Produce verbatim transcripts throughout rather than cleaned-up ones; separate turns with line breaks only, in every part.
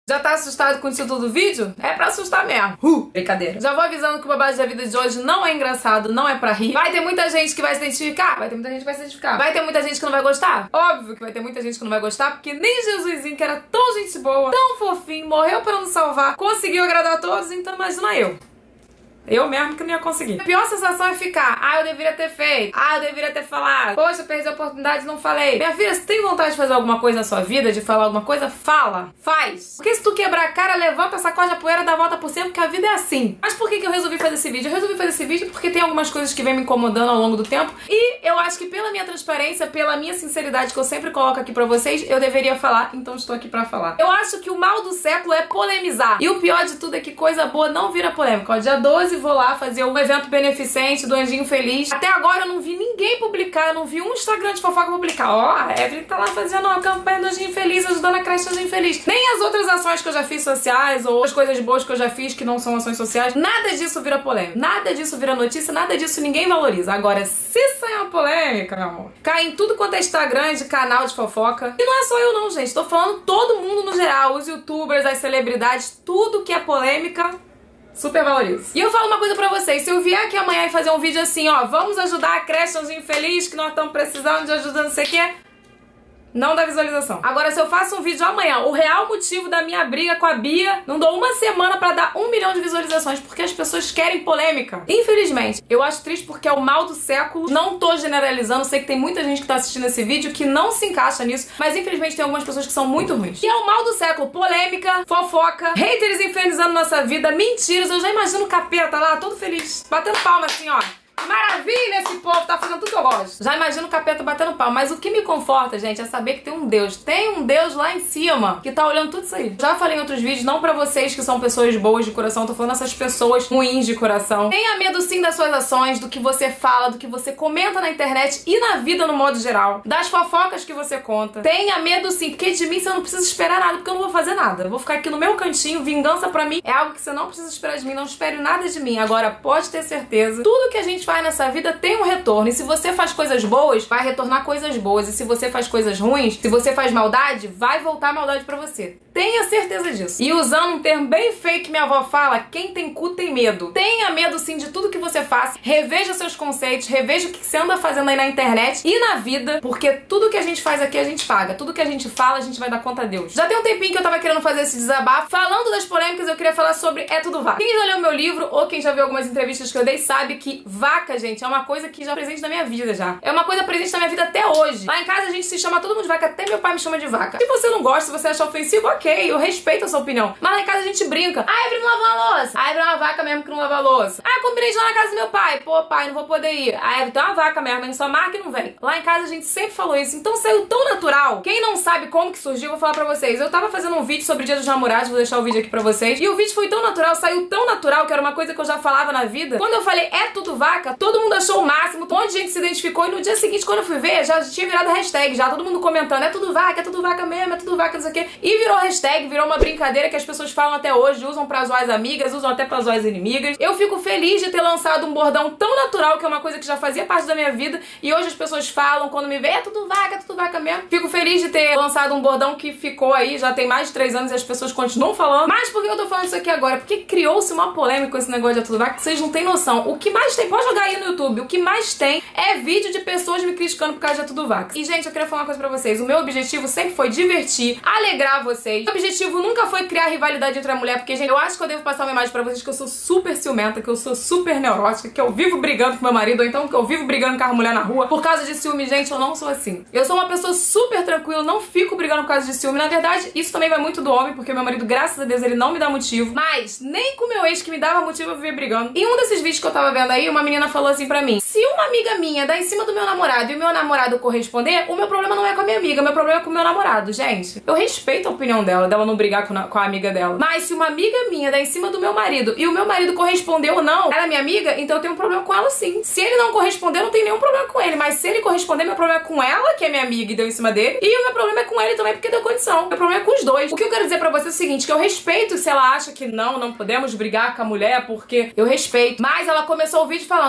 Já tá assustado com o título do vídeo? É pra assustar mesmo. Uh, brincadeira. Já vou avisando que o babado da vida de hoje não é engraçado, não é pra rir. Vai ter muita gente que vai se identificar? Vai ter muita gente que vai se identificar. Vai ter muita gente que não vai gostar? Óbvio que vai ter muita gente que não vai gostar, porque nem Jesusinho, que era tão gente boa, tão fofinho, morreu pra nos salvar, conseguiu agradar a todos, então imagina eu. Eu mesmo que não ia conseguir. A pior sensação é ficar, ah, eu deveria ter feito, ah, eu deveria ter falado, poxa, eu perdi a oportunidade e não falei. Minha filha, se tem vontade de fazer alguma coisa na sua vida, de falar alguma coisa, fala, faz. Porque se tu quebrar a cara, levanta, sacode a poeira, dá a volta por cima, porque a vida é assim. Mas por que que eu resolvi fazer esse vídeo? Eu resolvi fazer esse vídeo porque tem algumas coisas que vem me incomodando ao longo do tempo e eu acho que pela minha transparência, pela minha sinceridade que eu sempre coloco aqui pra vocês, eu deveria falar, então estou aqui pra falar. Eu acho que o mal do século é polemizar. E o pior de tudo é que coisa boa não vira polêmica. Ó, dia doze vou lá fazer um evento beneficente do Anjinho Feliz. Até agora eu não vi ninguém publicar, eu não vi um Instagram de fofoca publicar. Ó, a Evelyn tá lá fazendo a campanha do Anjinho Feliz, ajudando a creche do Anjinho Feliz. Nem as outras ações que eu já fiz sociais, ou as coisas boas que eu já fiz que não são ações sociais, nada disso vira polêmica. Nada disso vira notícia, nada disso ninguém valoriza. Agora, se sair uma polêmica, meu amor, cai em tudo quanto é Instagram de canal de fofoca. E não é só eu não, gente. Tô falando todo mundo no geral, os youtubers, as celebridades, tudo que é polêmica, super valorizo. E eu falo uma coisa pra vocês, se eu vier aqui amanhã e fazer um vídeo assim, ó, vamos ajudar a creche Anjinho Feliz, que nós estamos precisando de ajuda, não sei o que, não dá visualização. Agora, se eu faço um vídeo amanhã, o real motivo da minha briga com a Bia, não dou uma semana pra dar um milhão de visualizações, porque as pessoas querem polêmica. Infelizmente, eu acho triste porque é o mal do século. Não tô generalizando, sei que tem muita gente que tá assistindo esse vídeo que não se encaixa nisso, mas infelizmente tem algumas pessoas que são muito ruins. E é o mal do século, polêmica, fofoca, haters infernizando nossa vida, mentiras. Eu já imagino o capeta lá, todo feliz, batendo palma assim, ó. Maravilha, esse povo tá fazendo tudo que eu gosto. Já imagino o capeta batendo pau. Mas o que me conforta, gente, é saber que tem um Deus. Tem um Deus lá em cima que tá olhando tudo isso aí. Já falei em outros vídeos, não pra vocês que são pessoas boas de coração, tô falando essas pessoas ruins de coração. Tenha medo sim das suas ações, do que você fala, do que você comenta na internet e na vida no modo geral. Das fofocas que você conta. Tenha medo sim, porque de mim você não precisa esperar nada, porque eu não vou fazer nada. Eu vou ficar aqui no meu cantinho, vingança pra mim é algo que você não precisa esperar de mim, não espere nada de mim. Agora, pode ter certeza, tudo que a gente faz nessa vida tem um retorno. E se você faz coisas boas, vai retornar coisas boas. E se você faz coisas ruins, se você faz maldade, vai voltar maldade pra você. Tenha certeza disso. E usando um termo bem feio que minha avó fala, quem tem cu tem medo. Tenha medo sim de tudo que você faz. Reveja seus conceitos, reveja o que você anda fazendo aí na internet e na vida, porque tudo que a gente faz aqui a gente paga. Tudo que a gente fala a gente vai dar conta a Deus. Já tem um tempinho que eu tava querendo fazer esse desabafo. Falando das polêmicas, eu queria falar sobre É Tudo Vaca. Quem já leu meu livro ou quem já viu algumas entrevistas que eu dei sabe que vaca, gente, é uma coisa que já é presente na minha vida já. É uma coisa presente na minha vida até hoje. Lá em casa a gente se chama todo mundo de vaca, até meu pai me chama de vaca. Se você não gosta, se você acha ofensivo, ok, eu respeito a sua opinião. Mas lá em casa a gente brinca. Ah, Evelyn não lava a louça. Ah, Evelyn é uma vaca mesmo que não lava a louça. Ah, combinei de ir lá na casa do meu pai. Pô, pai, não vou poder ir. Ah, Evelyn tem uma vaca mesmo, mas só marca e não vem. Lá em casa a gente sempre falou isso. Então saiu tão natural. Quem não sabe como que surgiu, eu vou falar pra vocês. Eu tava fazendo um vídeo sobre o Dia dos Namorados, vou deixar o vídeo aqui pra vocês. E o vídeo foi tão natural, saiu tão natural, que era uma coisa que eu já falava na vida. Quando eu falei É Tudo Vaca, todo mundo achou o máximo. Um monte de gente se identificou e no dia seguinte, quando eu fui ver, já tinha virado hashtag, já todo mundo comentando, é tudo vaca, é tudo vaca mesmo, é tudo vaca, não sei o quê. E virou hashtag, virou uma brincadeira que as pessoas falam até hoje, usam pra zoar as amigas, usam até pra zoar as inimigas. Eu fico feliz de ter lançado um bordão tão natural, que é uma coisa que já fazia parte da minha vida, e hoje as pessoas falam, quando me vê, é tudo vaca, é tudo vaca mesmo. Fico feliz de ter lançado um bordão que ficou aí, já tem mais de três anos e as pessoas continuam falando. Mas por que eu tô falando isso aqui agora? Porque criou-se uma polêmica com esse negócio de é tudo vaca, que vocês não têm noção. O que mais tem, pode jogar aí no YouTube, o que mais tem é vídeo de pessoas me criticando por causa de É Tudo Vaca. E, gente, eu queria falar uma coisa pra vocês. O meu objetivo sempre foi divertir, alegrar vocês. O objetivo nunca foi criar rivalidade entre a mulher, porque, gente, eu acho que eu devo passar uma imagem pra vocês que eu sou super ciumenta, que eu sou super neurótica, que eu vivo brigando com meu marido, ou então que eu vivo brigando com a mulher na rua. Por causa de ciúme, gente, eu não sou assim. Eu sou uma pessoa super tranquila, não fico brigando por causa de ciúme. Na verdade, isso também vai muito do homem, porque meu marido, graças a Deus, ele não me dá motivo. Mas, nem com meu ex que me dava motivo, eu vivia brigando. Em um desses vídeos que eu tava vendo aí, uma menina falou assim pra mim: se uma amiga minha dá em cima do meu namorado e o meu namorado corresponder, o meu problema não é com a minha amiga, o meu problema é com o meu namorado. Gente, eu respeito a opinião dela, dela não brigar com, com a amiga dela. Mas se uma amiga minha dá em cima do meu marido e o meu marido correspondeu ou não, ela é minha amiga, então eu tenho um problema com ela sim. Se ele não corresponder, eu não tenho nenhum problema com ele. Mas se ele corresponder, meu problema é com ela, que é minha amiga e deu em cima dele, e o meu problema é com ele também, porque deu condição. Meu problema é com os dois. O que eu quero dizer pra você é o seguinte, que eu respeito se ela acha que não, não podemos brigar com a mulher, porque eu respeito. Mas ela começou o vídeo falando: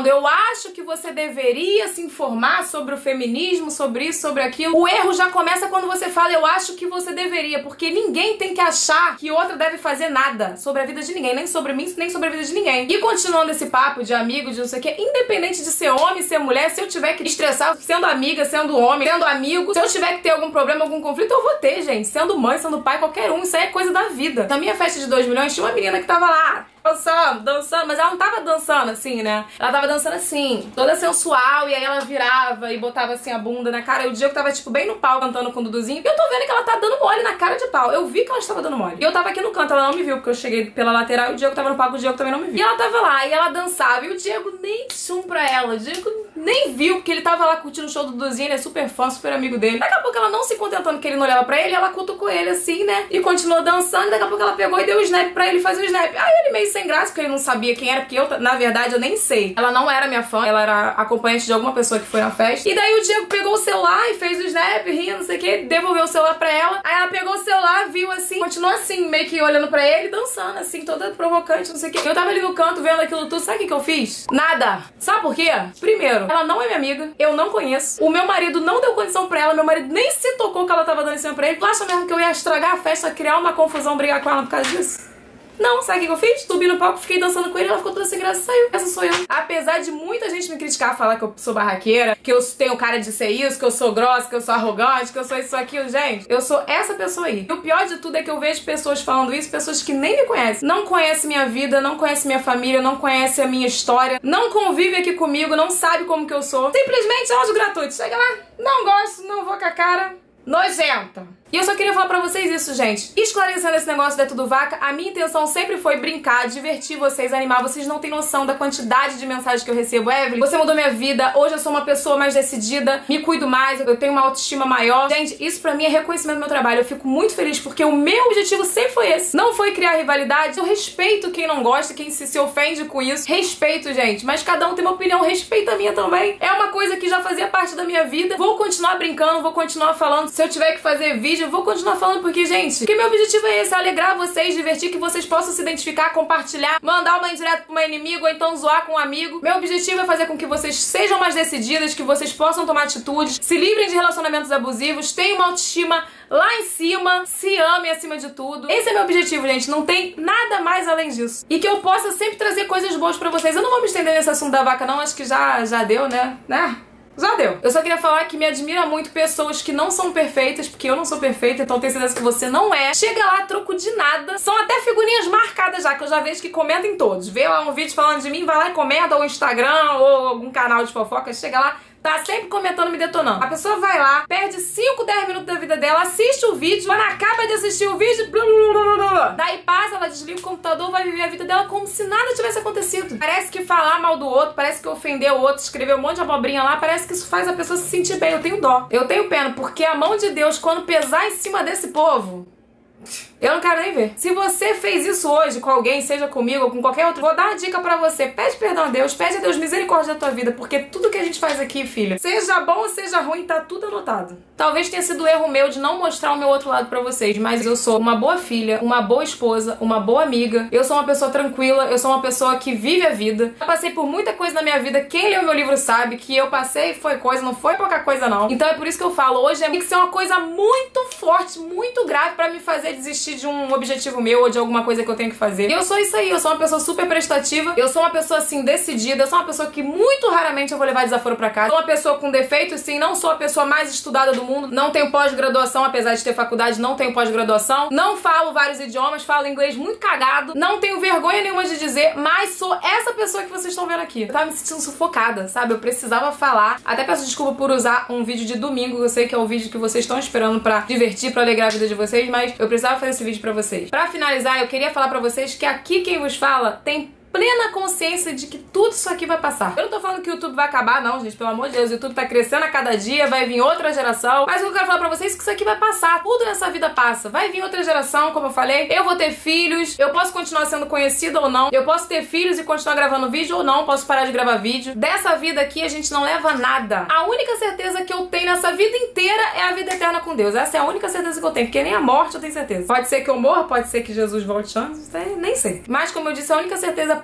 falando, eu acho que você deveria se informar sobre o feminismo, sobre isso, sobre aquilo. O erro já começa quando você fala, eu acho que você deveria, porque ninguém tem que achar que outra deve fazer nada sobre a vida de ninguém, nem sobre mim, nem sobre a vida de ninguém. E continuando esse papo de amigo, de não sei o que, independente de ser homem, ser mulher, se eu tiver que estressar sendo amiga, sendo homem, sendo amigo, se eu tiver que ter algum problema, algum conflito, eu vou ter, gente. Sendo mãe, sendo pai, qualquer um, isso aí é coisa da vida. Na minha festa de dois milhões, tinha uma menina que tava lá, dançando, dançando, mas ela não tava dançando assim, né? Ela tava dançando assim, toda sensual, e aí ela virava e botava assim a bunda na cara. E o Diego tava, tipo, bem no pau, cantando com o Duduzinho. E eu tô vendo que ela tá dando mole na cara de pau. Eu vi que ela estava dando mole. E eu tava aqui no canto, ela não me viu, porque eu cheguei pela lateral e o Diego tava no palco, o Diego também não me viu. E ela tava lá, e ela dançava, e o Diego nem chum pra ela. O Diego nem viu, porque ele tava lá curtindo o show do Duduzinho, ele é super fã, super amigo dele. Daqui a pouco ela não se contentando que ele não olhava pra ele, ela cutucou ele assim, né? E continuou dançando, e daqui a pouco ela pegou e deu o snap pra ele fazer o snap. Aí ele meio sem graça, porque ele não sabia quem era, porque eu, na verdade, eu nem sei. Ela não era minha fã, ela era acompanhante de alguma pessoa que foi na festa. E daí o Diego pegou o celular e fez o snap, rindo, não sei o que, devolveu o celular pra ela. Aí ela pegou o celular, viu assim, continuou assim, meio que olhando pra ele, dançando, assim, toda provocante, não sei o que. Eu tava ali no canto vendo aquilo tudo, sabe o que que eu fiz? Nada. Sabe por quê? Primeiro, ela não é minha amiga, eu não conheço. O meu marido não deu condição pra ela, meu marido nem se tocou que ela tava dando em cima pra ele. Tu acha mesmo que eu ia estragar a festa, criar uma confusão, brigar com ela por causa disso? Não, sabe o que eu fiz? Subi no palco, fiquei dançando com ele, ela ficou toda sem graça e saiu. Essa sou eu. Apesar de muita gente me criticar, falar que eu sou barraqueira, que eu tenho cara de ser isso, que eu sou grossa, que eu sou arrogante, que eu sou isso, aquilo, gente, eu sou essa pessoa aí. E o pior de tudo é que eu vejo pessoas falando isso, pessoas que nem me conhecem. Não conhecem minha vida, não conhecem minha família, não conhecem a minha história, não convivem aqui comigo, não sabem como que eu sou. Simplesmente áudio gratuito. Chega lá, não gosto, não vou com a cara nojenta. E eu só queria falar pra vocês isso, gente. Esclarecendo esse negócio da Tudo Vaca, a minha intenção sempre foi brincar, divertir vocês, animar. Vocês não têm noção da quantidade de mensagens que eu recebo. Evelyn, você mudou minha vida, hoje eu sou uma pessoa mais decidida, me cuido mais, eu tenho uma autoestima maior. Gente, isso pra mim é reconhecimento do meu trabalho. Eu fico muito feliz porque o meu objetivo sempre foi esse. Não foi criar rivalidade. Eu respeito quem não gosta, quem se, se ofende com isso. Respeito, gente. Mas cada um tem uma opinião, respeita a minha também. É uma coisa que já fazia parte da minha vida. Vou continuar brincando, vou continuar falando. Se eu tiver que fazer vídeo, eu vou continuar falando porque, gente, porque meu objetivo é esse, é alegrar vocês, divertir, que vocês possam se identificar, compartilhar, mandar uma indireta pra um inimigo ou então zoar com um amigo. Meu objetivo é fazer com que vocês sejam mais decididas, que vocês possam tomar atitudes, se livrem de relacionamentos abusivos, tenham uma autoestima lá em cima, se amem acima de tudo. Esse é meu objetivo, gente, não tem nada mais além disso. E que eu possa sempre trazer coisas boas pra vocês. Eu não vou me estender nesse assunto da vaca não, acho que já, já deu, né? Né? Já deu. Eu só queria falar que me admira muito pessoas que não são perfeitas, porque eu não sou perfeita, então tenho certeza que você não é. Chega lá, troco de nada. São até figurinhas marcadas já, que eu já vejo que comentam em todos. Vê lá um vídeo falando de mim, vai lá e comenta, ou Instagram, ou algum canal de fofoca, chega lá, tá sempre comentando, me detonando. A pessoa vai lá, perde cinco, dez minutos da vida dela, assiste o vídeo, quando acaba de assistir o vídeo, blá, blá, blá, blá, blá. Daí passa, ela desliga o computador, vai viver a vida dela como se nada tivesse acontecido. Parece que falar mal do outro, parece que ofender o outro, escrever um monte de abobrinha lá, parece que isso faz a pessoa se sentir bem. Eu tenho dó. Eu tenho pena, porque a mão de Deus, quando pesar em cima desse povo, eu não quero nem ver. Se você fez isso hoje com alguém, seja comigo ou com qualquer outro, vou dar uma dica pra você. Pede perdão a Deus, pede a Deus misericórdia da tua vida, porque tudo que a gente faz aqui, filha, seja bom ou seja ruim, tá tudo anotado. Talvez tenha sido erro meu de não mostrar o meu outro lado pra vocês, mas eu sou uma boa filha, uma boa esposa, uma boa amiga. Eu sou uma pessoa tranquila, eu sou uma pessoa que vive a vida. Eu passei por muita coisa na minha vida. Quem leu meu livro sabe que eu passei foi coisa, não foi pouca coisa não. Então é por isso que eu falo, hoje tem que ser uma coisa muito forte, muito grave pra me fazer desistir de um objetivo meu ou de alguma coisa que eu tenho que fazer. E eu sou isso aí, eu sou uma pessoa super prestativa, eu sou uma pessoa assim decidida, eu sou uma pessoa que muito raramente eu vou levar desaforo pra casa. Sou uma pessoa com defeitos, sim, não sou a pessoa mais estudada do mundo, não tenho pós-graduação, apesar de ter faculdade, não tenho pós-graduação, não falo vários idiomas, falo inglês muito cagado, não tenho vergonha nenhuma de dizer, mas sou essa pessoa que vocês estão vendo aqui. Eu tava me sentindo sufocada, sabe? Eu precisava falar. Até peço desculpa por usar um vídeo de domingo, eu sei que é o vídeo que vocês estão esperando pra divertir, pra alegrar a vida de vocês, mas eu precisava fazer esse vídeo pra vocês. Pra finalizar, eu queria falar pra vocês que aqui quem vos fala tem plena consciência de que tudo isso aqui vai passar. Eu não tô falando que o YouTube vai acabar, não, gente, pelo amor de Deus. O YouTube tá crescendo a cada dia, vai vir outra geração. Mas eu quero falar pra vocês que isso aqui vai passar. Tudo nessa vida passa. Vai vir outra geração, como eu falei. Eu vou ter filhos, eu posso continuar sendo conhecida ou não. Eu posso ter filhos e continuar gravando vídeo ou não. Posso parar de gravar vídeo. Dessa vida aqui a gente não leva nada. A única certeza que eu tenho nessa vida inteira é a vida eterna com Deus. Essa é a única certeza que eu tenho, porque nem a morte eu tenho certeza. Pode ser que eu morra, pode ser que Jesus volte antes, nem sei. Mas como eu disse, a única certeza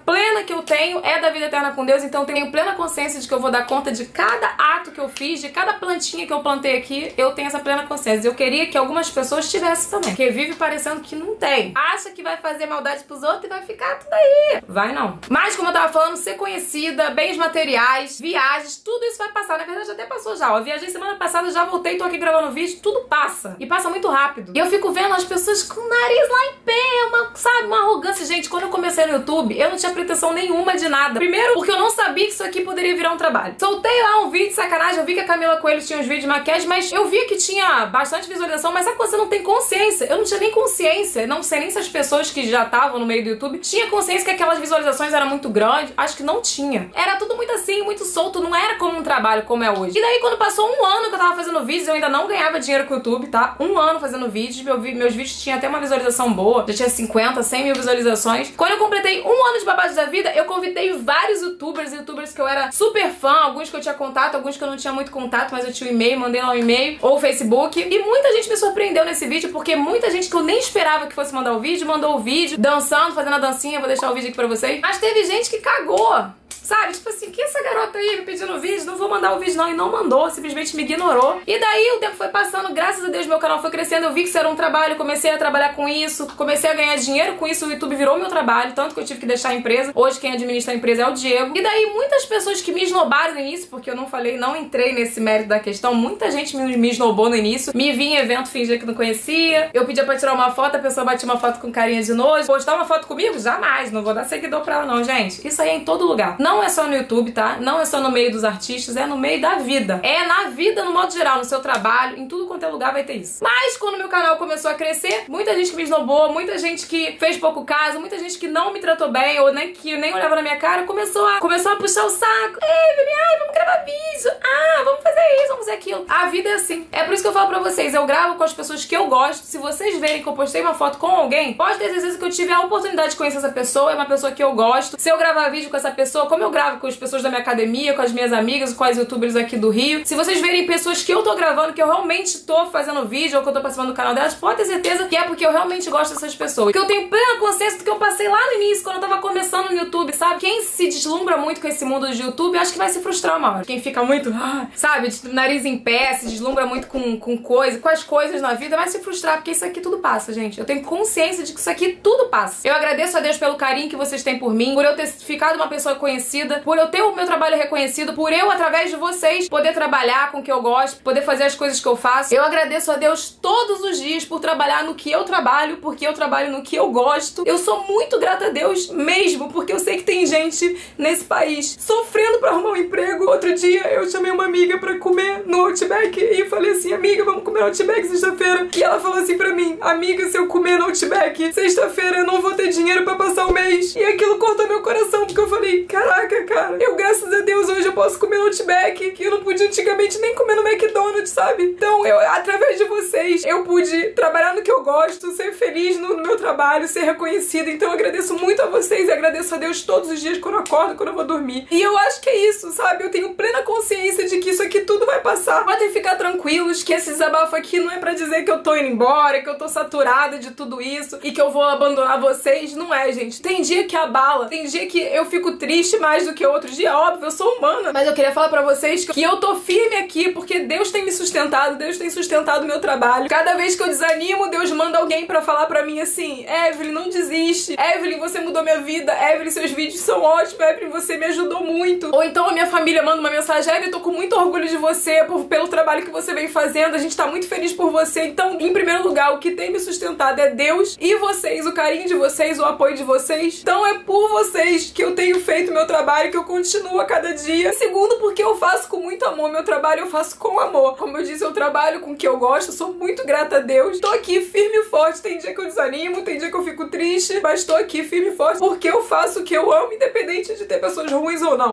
plena que eu tenho é da vida eterna com Deus, então eu tenho plena consciência de que eu vou dar conta de cada ato que eu fiz, de cada plantinha que eu plantei aqui, eu tenho essa plena consciência. Eu queria que algumas pessoas tivessem também, porque vive parecendo que não tem. Acha que vai fazer maldade pros outros e vai ficar tudo aí. Vai não. Mas como eu tava falando, ser conhecida, bens materiais, viagens, tudo isso vai passar. Na verdade até passou já. Eu viajei semana passada, já voltei, tô aqui gravando vídeo, tudo passa. E passa muito rápido. E eu fico vendo as pessoas com o nariz lá em pé, uma, sabe, uma arrogância. Gente, quando eu comecei no YouTube, eu não tinha pretensão nenhuma de nada. Primeiro, porque eu não sabia que isso aqui poderia virar um trabalho. Soltei lá um vídeo de sacanagem, eu vi que a Camila Coelho tinha uns vídeos de maquiagem, mas eu vi que tinha bastante visualização, mas sabe quando você não tem consciência? Eu não tinha nem consciência, não sei nem se as pessoas que já estavam no meio do YouTube tinham consciência que aquelas visualizações eram muito grandes. Acho que não tinha. Era tudo muito assim, muito solto, não era como um trabalho como é hoje. E daí quando passou um ano que eu tava fazendo vídeos, eu ainda não ganhava dinheiro com o YouTube, tá? Um ano fazendo vídeos, meu, meus vídeos tinham até uma visualização boa, já tinha cinquenta, cem mil visualizações. Quando eu completei um ano de Babados da Vida, eu convidei vários youtubers, youtubers que eu era super fã, alguns que eu tinha contato, alguns que eu não tinha muito contato, mas eu tinha um e-mail, mandei lá um e-mail, ou Facebook. E muita gente me surpreendeu nesse vídeo, porque muita gente que eu nem esperava que fosse mandar o vídeo, mandou o vídeo, dançando, fazendo a dancinha, vou deixar o vídeo aqui pra vocês. Mas teve gente que cagou. Sabe? Tipo assim, que essa garota aí me pedindo vídeo? Não vou mandar o vídeo não. E não mandou, simplesmente me ignorou. E daí o tempo foi passando, graças a Deus meu canal foi crescendo. Eu vi que isso era um trabalho, comecei a trabalhar com isso, comecei a ganhar dinheiro com isso. O YouTube virou meu trabalho, tanto que eu tive que deixar a empresa. Hoje quem administra a empresa é o Diego. E daí muitas pessoas que me esnobaram no início, porque eu não falei, não entrei nesse mérito da questão. Muita gente me, me esnobou no início. Me vinha em evento, fingia que não conhecia. Eu pedia pra tirar uma foto, a pessoa batia uma foto com carinha de nojo. Postar uma foto comigo? Jamais. Não vou dar seguidor pra ela não, gente. Isso aí é em todo lugar. Não é só no YouTube, tá? Não é só no meio dos artistas, é no meio da vida. É na vida, no modo geral, no seu trabalho, em tudo quanto é lugar vai ter isso. Mas quando meu canal começou a crescer, muita gente que me esnobou, muita gente que fez pouco caso, muita gente que não me tratou bem, ou nem que nem olhava na minha cara, começou a, começou a puxar o saco. Evelyn, ai, vamos gravar vídeo. Ah, vamos fazer isso, vamos fazer aquilo. A vida é assim. É por isso que eu falo pra vocês, eu gravo com as pessoas que eu gosto. Se vocês verem que eu postei uma foto com alguém, pode ter certeza que eu tive a oportunidade de conhecer essa pessoa, é uma pessoa que eu gosto. Se eu gravar vídeo com essa pessoa, como eu gravo com as pessoas da minha academia, com as minhas amigas, com as youtubers aqui do Rio. Se vocês verem pessoas que eu tô gravando, que eu realmente tô fazendo vídeo, ou que eu tô participando do canal delas, pode ter certeza que é porque eu realmente gosto dessas pessoas. Que eu tenho plena consciência do que eu passei lá no início, quando eu tava começando no YouTube, sabe? Quem se deslumbra muito com esse mundo de YouTube, acho que vai se frustrar uma hora. Quem fica muito, ah, sabe, de nariz em pé, se deslumbra muito com, com coisa, com as coisas na vida, vai se frustrar, porque isso aqui tudo passa, gente. Eu tenho consciência de que isso aqui tudo passa. Eu agradeço a Deus pelo carinho que vocês têm por mim, por eu ter ficado uma pessoa conhecida, por eu ter o meu trabalho reconhecido, por eu, através de vocês, poder trabalhar com o que eu gosto, poder fazer as coisas que eu faço. Eu agradeço a Deus todos os dias por trabalhar no que eu trabalho, porque eu trabalho no que eu gosto. Eu sou muito grata a Deus mesmo, porque eu sei que tem gente nesse país sofrendo pra arrumar um emprego. Outro dia eu chamei uma amiga pra comer no Outback e falei assim, amiga, vamos comer no Outback sexta-feira. E ela falou assim pra mim, amiga, se eu comer no Outback sexta-feira eu não vou ter dinheiro pra passar o mês. E aquilo cortou meu coração, porque eu falei, caraca, cara, eu graças a Deus hoje eu posso comer no Outback, que eu não podia antigamente nem comer no McDonald's, sabe? Então, eu, através de vocês, eu pude trabalhar no que eu gosto, ser feliz no, no meu trabalho, ser reconhecida. Então, eu agradeço muito a vocês e agradeço a Deus todos os dias quando eu acordo, quando eu vou dormir. E eu acho que é isso, sabe? Eu tenho plena consciência de que isso aqui tudo vai passar. Podem ficar tranquilos que esse desabafo aqui não é pra dizer que eu tô indo embora, que eu tô saturada de tudo isso e que eu vou abandonar vocês. Não é, gente. Tem dia que abala, tem dia que eu fico triste mais do que outro dia, óbvio, eu sou humana. Mas eu queria falar pra vocês que eu tô firme aqui porque Deus tem me sustentado, Deus tem sustentado o meu trabalho. Cada vez que eu desanimo, Deus manda alguém pra falar pra mim assim, Evelyn, não desiste. Evelyn, você mudou minha vida. Evelyn, seus vídeos são ótimos. Evelyn, você me ajudou muito. Ou então a minha família manda uma mensagem, Evelyn, tô com muito orgulho de você por, pelo trabalho que você vem fazendo. A gente tá muito feliz por você. Então, em primeiro lugar, o que tem me sustentado é Deus e vocês, o carinho de vocês, o apoio de vocês. Então é por vocês que eu tenho feito meu trabalho, que eu continuo a cada dia. Segundo, porque eu faço com muito amor. Meu trabalho eu faço com amor. Como eu disse, eu trabalho com o que eu gosto. Eu sou muito grata a Deus. Tô aqui firme e forte. Tem dia que eu desanimo, tem dia que eu fico triste, mas tô aqui firme e forte porque eu faço o que eu amo, independente de ter pessoas ruins ou não.